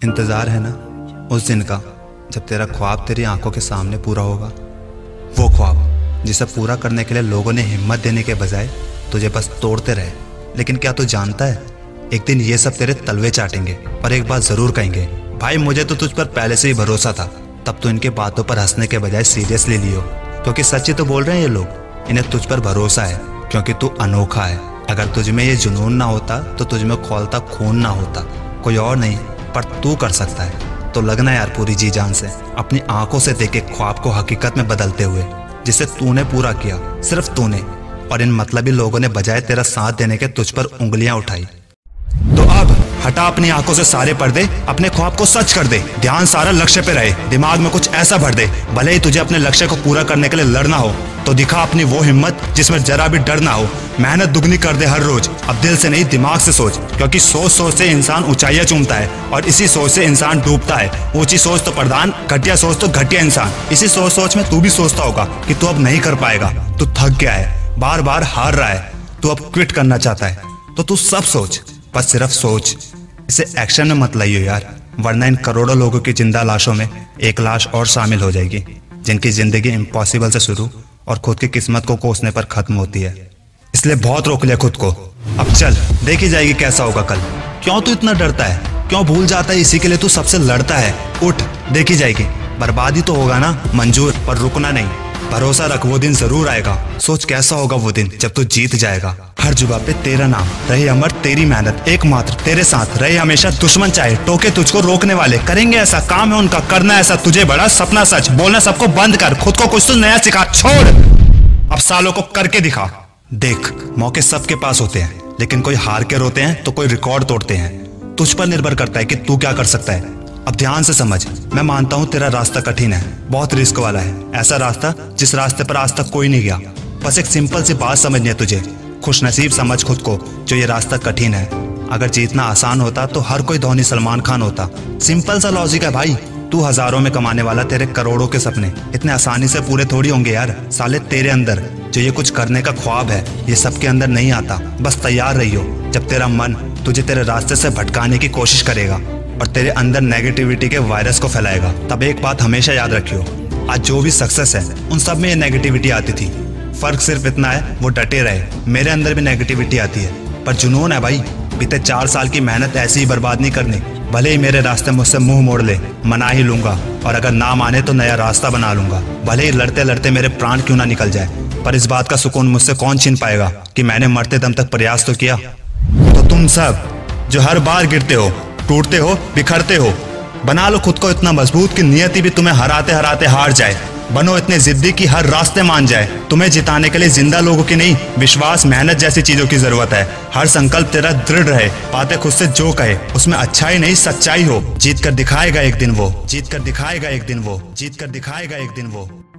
इंतज़ार है ना उस दिन का जब तेरा ख्वाब तेरी आंखों के सामने पूरा होगा। वो ख्वाब जिसे पूरा करने के लिए लोगों ने हिम्मत देने के बजाय तुझे बस तोड़ते रहे। लेकिन क्या तू जानता है, एक दिन ये सब तेरे तलवे चाटेंगे पर एक बात ज़रूर कहेंगे, भाई मुझे तो तुझ पर पहले से ही भरोसा था। तब तो इनके बातों पर हंसने के बजाय सीरियसली लियो, क्योंकि सच ही तो बोल रहे हैं ये लोग। इन्हें तुझ पर भरोसा है क्योंकि तू अनोखा है। अगर तुझ में ये जुनून ना होता तो तुझ में खौलता खून ना होता। कोई और नहीं पर तू कर सकता है। तो लगना यार पूरी जी जान से, अपनी आंखों से देखे ख्वाब को हकीकत में बदलते हुए, जिसे तूने पूरा किया, सिर्फ तूने। और इन मतलबी लोगों ने बजाय तेरा साथ देने के तुझ पर उंगलियां उठाई। तो अब हटा अपनी आंखों से सारे पर्दे, अपने ख्वाब को सच कर दे। ध्यान सारा लक्ष्य पे रहे, दिमाग में कुछ ऐसा भर दे, भले ही तुझे अपने लक्ष्य को पूरा करने के लिए लड़ना हो तो दिखा अपनी वो हिम्मत जिसमें जरा भी डर ना हो। मेहनत दुगनी कर दे हर रोज, अब दिल से नहीं दिमाग से सोच, क्योंकि सोच सोच से इंसान ऊंचाइयां चूमता है और इसी सोच से इंसान डूबता है। ऊंची सोच तो प्रधान, घटिया सोच तो घटिया इंसान। इसी सोच सोच में तू भी सोचता होगा कि तू अब नहीं कर पाएगा, तू थक गया है, बार बार हार रहा है, तू अब क्विट करना चाहता है। तो तू सब सोच, बस सिर्फ सोच, इसे एक्शन में मत लाइयो यार, वरना इन करोड़ों लोगों की जिंदा लाशों में एक लाश और शामिल हो जाएगी, जिनकी जिंदगी इम्पॉसिबल से शुरू और खुद की किस्मत को कोसने पर खत्म होती है। इसलिए बहुत रोक लिया खुद को, अब चल, देखी जाएगी कैसा होगा कल। क्यों तू इतना डरता है, क्यों भूल जाता है इसी के लिए तू सबसे लड़ता है? उठ, देखी जाएगी। बर्बादी तो होगा ना, मंजूर, पर रुकना नहीं। भरोसा रख, वो दिन जरूर आएगा। सोच कैसा होगा वो दिन जब तू जीत जाएगा। हर जुबा पे तेरा नाम रहे अमर, तेरी मेहनत एकमात्र तेरे साथ रहे हमेशा। दुश्मन चाहे टोके तुझको, रोकने वाले करेंगे ऐसा, काम है उनका करना ऐसा। तुझे बड़ा सपना सच, बोलना सबको बंद कर, खुद को कुछ तो नया सिखा। छोड़ अब सालों को करके दिखा। देख, मौके सबके पास होते हैं, लेकिन कोई हार के रोते हैं तो कोई रिकॉर्ड तोड़ते हैं। तुझ पर निर्भर करता है कि तू क्या कर सकता है। अब ध्यान से समझ, मैं मानता हूं तेरा रास्ता कठिन है, बहुत रिस्क वाला है, ऐसा रास्ता जिस रास्ते पर आज तक कोई नहीं गया। बस एक सिंपल सी बात समझनी है तुझे, खुशनसीब समझ खुद को जो ये रास्ता कठिन है। अगर जीतना आसान होता तो हर कोई धोनी सलमान खान होता। सिंपल सा लॉजिक है भाई। तू हजारों में कमाने वाला, तेरे करोड़ों के सपने इतने आसानी से पूरे थोड़ी होंगे यार। साले तेरे अंदर जो ये कुछ करने का ख्वाब है, ये सबके अंदर नहीं आता। बस तैयार रहियो, जब तेरा मन तुझे तेरे रास्ते से भटकाने की कोशिश करेगा और तेरे अंदर नेगेटिविटी के वायरस को फैलाएगा, तब एक बात हमेशा याद रखियो, आज जो भी सक्सेस है उन सब में ये नेगेटिविटी आती थी। फर्क सिर्फ इतना है वो डटे रहे। मेरे अंदर भी नेगेटिविटी आती है, पर जुनून है भाई। बीते 4 साल की मेहनत ऐसी ही बर्बाद नहीं करनी। भले ही मेरे रास्ते मुझसे मुंह मोड़ ले, मना ही लूंगा, और अगर ना माने तो नया रास्ता बना लूंगा। भले ही लड़ते लड़ते मेरे प्राण क्यों ना निकल जाए, पर इस बात का सुकून मुझसे कौन छीन पाएगा कि मैंने मरते दम तक प्रयास तो किया। तो तुम सब जो हर बार गिरते हो, टूटते हो, बिखरते हो, बना लो खुद को इतना मजबूत कि नियति भी तुम्हें हराते हराते हार जाए। बनो इतने जिद्दी कि हर रास्ते मान जाए। तुम्हें जिताने के लिए जिंदा लोगों की नहीं, विश्वास, मेहनत जैसी चीजों की जरूरत है। हर संकल्प तेरा दृढ़ रहे, बातें खुद से जो कहे उसमें अच्छाई नहीं सच्चाई हो। जीत कर दिखाएगा एक दिन वो, जीत कर दिखाएगा एक दिन वो, जीत कर दिखाएगा एक दिन वो।